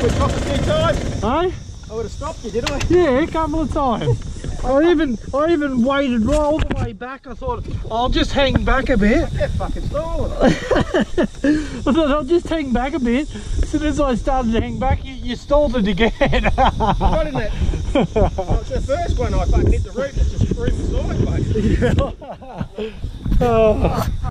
We dropped a few times. Hey? I would have stopped you, did I? Yeah, a couple of times. I even waited right all the way back. I thought I'll just hang back a bit. Yeah, fucking stalling. I thought I'll just hang back a bit. As soon as I started to hang back, you stalled it again. I got in that. Well, it's the first one I fucking hit the root and it just threw me sideways. Oh.